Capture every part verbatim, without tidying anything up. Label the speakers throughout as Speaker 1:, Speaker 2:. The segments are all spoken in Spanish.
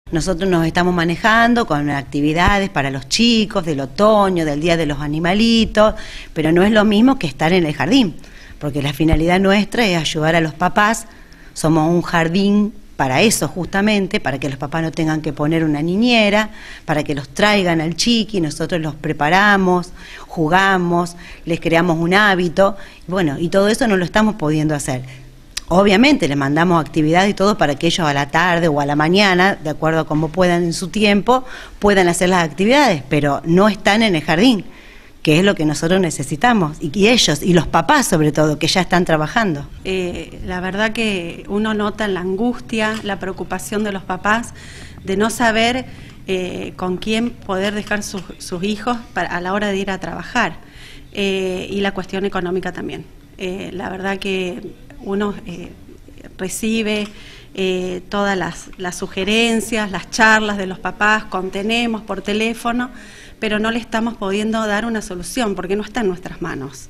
Speaker 1: Nosotros nos estamos manejando con actividades para los chicos, del otoño, del Día de los Animalitos, pero no es lo mismo que estar en el jardín, porque la finalidad nuestra es ayudar a los papás. Somos un jardín para eso justamente, para que los papás no tengan que poner una niñera, para que los traigan al chiqui, nosotros los preparamos, jugamos, les creamos un hábito, bueno, y todo eso no lo estamos pudiendo hacer. Obviamente les mandamos actividades y todo para que ellos a la tarde o a la mañana, de acuerdo a cómo puedan en su tiempo, puedan hacer las actividades, pero no están en el jardín, que es lo que nosotros necesitamos, y, y ellos, y los papás sobre todo, que ya están trabajando.
Speaker 2: Eh, la verdad que uno nota la angustia, la preocupación de los papás de no saber eh, con quién poder dejar sus, sus hijos para, a la hora de ir a trabajar, eh, y la cuestión económica también. Eh, la verdad que uno eh, recibe eh, todas las, las sugerencias, las charlas de los papás, contenemos por teléfono, pero no le estamos pudiendo dar una solución porque no está en nuestras manos.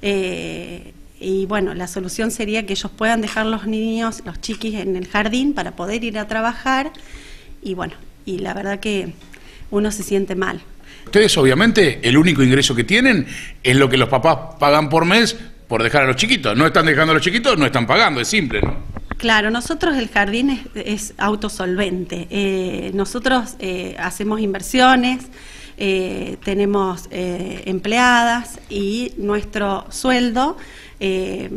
Speaker 2: Eh, y bueno, la solución sería que ellos puedan dejar los niños, los chiquis en el jardín para poder ir a trabajar, y bueno, y la verdad que uno se siente mal.
Speaker 3: Ustedes obviamente el único ingreso que tienen es lo que los papás pagan por mes por dejar a los chiquitos. No están dejando a los chiquitos, no están pagando, es simple, ¿no?
Speaker 2: Claro, nosotros el jardín es, es autosolvente. Eh, nosotros eh, hacemos inversiones, eh, tenemos eh, empleadas, y nuestro sueldo eh,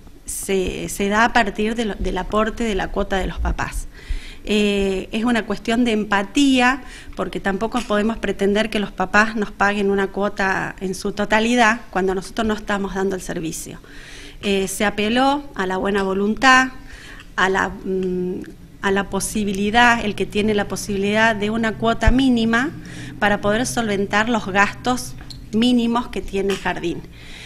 Speaker 2: se, se da a partir de lo, del aporte de la cuota de los papás. Eh, es una cuestión de empatía, porque tampoco podemos pretender que los papás nos paguen una cuota en su totalidad cuando nosotros no estamos dando el servicio. Eh, se apeló a la buena voluntad, a la, mm, a la posibilidad, el que tiene la posibilidad de una cuota mínima para poder solventar los gastos mínimos que tiene el jardín.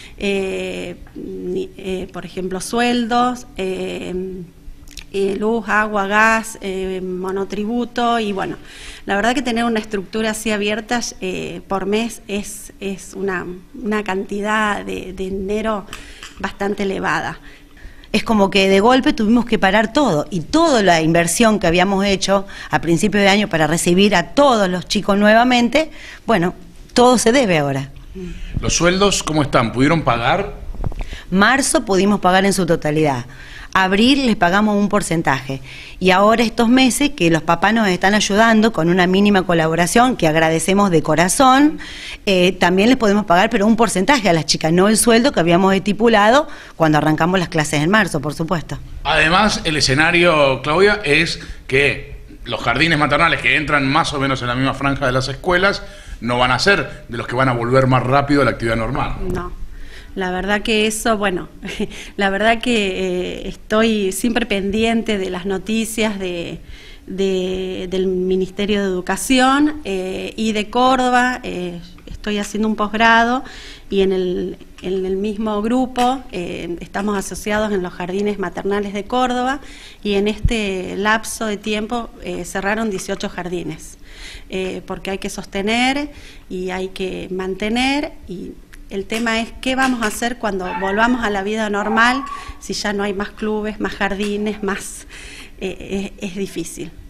Speaker 2: Eh, eh, por ejemplo, sueldos, eh, Eh, luz, agua, gas, eh, monotributo, y bueno, la verdad que tener una estructura así abierta eh, por mes es, es una, una cantidad de, de dinero bastante elevada.
Speaker 1: Es como que de golpe tuvimos que parar todo, y toda la inversión que habíamos hecho a principio de año para recibir a todos los chicos nuevamente, bueno, todo se debe ahora.
Speaker 3: ¿Los sueldos cómo están? ¿Pudieron pagar?
Speaker 1: Marzo pudimos pagar en su totalidad. Abril les pagamos un porcentaje, y ahora estos meses que los papás nos están ayudando con una mínima colaboración que agradecemos de corazón, eh, también les podemos pagar, pero un porcentaje a las chicas, no el sueldo que habíamos estipulado cuando arrancamos las clases en marzo, por supuesto.
Speaker 3: Además, el escenario, Claudia, es que los jardines maternales que entran más o menos en la misma franja de las escuelas no van a ser de los que van a volver más rápido a la actividad normal.
Speaker 2: No. La verdad que eso, bueno, la verdad que eh, estoy siempre pendiente de las noticias de, de, del Ministerio de Educación eh, y de Córdoba. Eh, estoy haciendo un posgrado, y en el, en el mismo grupo eh, estamos asociados en los jardines maternales de Córdoba, y en este lapso de tiempo eh, cerraron dieciocho jardines, eh, porque hay que sostener y hay que mantener, y el tema es qué vamos a hacer cuando volvamos a la vida normal, si ya no hay más clubes, más jardines, más... Eh, es, es difícil.